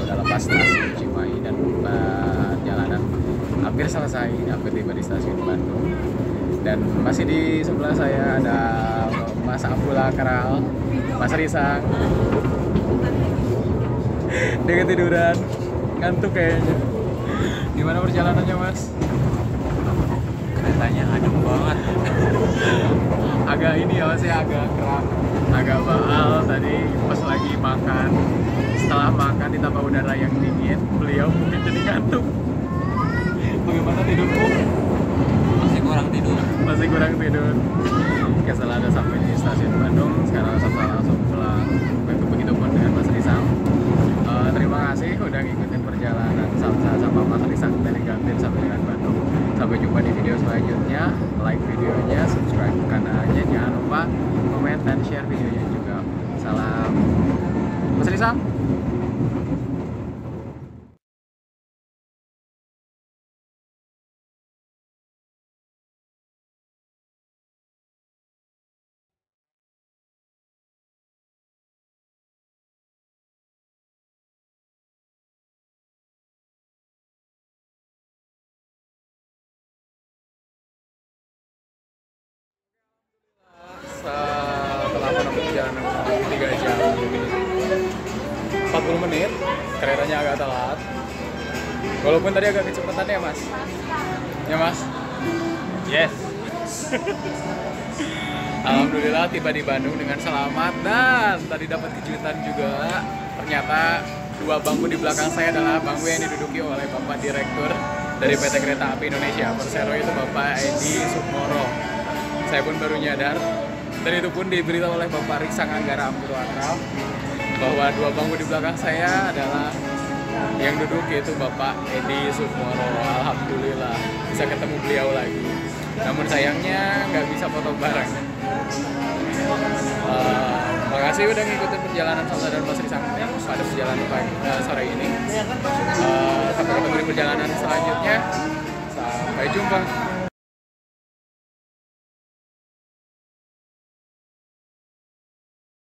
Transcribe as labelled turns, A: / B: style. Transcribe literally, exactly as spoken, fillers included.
A: sudah lepas stasiun Cimahi dan perjalanan hampir selesai, hampir tiba di stasiun Bandung. Dan masih di sebelah saya ada Mas Ambula Keral, Mas Risang. Dia ketiduran, ngantuk kayaknya. Gimana perjalanannya, Mas?
B: Keretanya adem banget.
A: Agak ini ya, Mas ya, agak keram, agak baal tadi pas lagi makan. Setelah makan ditambah udara yang dingin, beliau mungkin jadi ngantuk. Bagaimana tidurmu?
B: Masih kurang tidur.
A: Masih kurang tidur. Oke, setelah ada sampai di stasiun Bandung, sekarang saya langsung pulang. Begitupun dengan Mas Risang. Uh, terima kasih udah ngikutin perjalanan sama sama Mas Risang dari Gambir sampai dengan Bandung. Sampai jumpa di video selanjutnya. Like videonya, subscribe kanalnya, jangan lupa komen dan share videonya juga. Salam Mas Risang. Setelah menempuh perjalanan tiga jam empat puluh menit, keretanya agak telat. Walaupun tadi agak kecepatan ya, Mas. Ya, Mas.
B: Yes.
A: Alhamdulillah tiba di Bandung dengan selamat dan tadi dapat kejutan juga. Ternyata dua bangku di belakang saya adalah bangku yang diduduki oleh Bapak Direktur dari P T Kereta Api Indonesia Persero, itu Bapak Edi Sukmoro. Saya pun baru nyadar, dan itu pun diberitahu oleh Bapak Risang Anggara Ampuruakram bahwa dua bangku di belakang saya adalah yang duduk yaitu Bapak Edi Sukmoro. Alhamdulillah bisa ketemu beliau lagi. Namun sayangnya nggak bisa foto bareng. Uh, makasih udah ngikutin perjalanan Salsa dan Mas Risang pada perjalanan pagi, uh, sore ini. Uh, sampai ketemu di perjalanan selanjutnya. Sampai jumpa.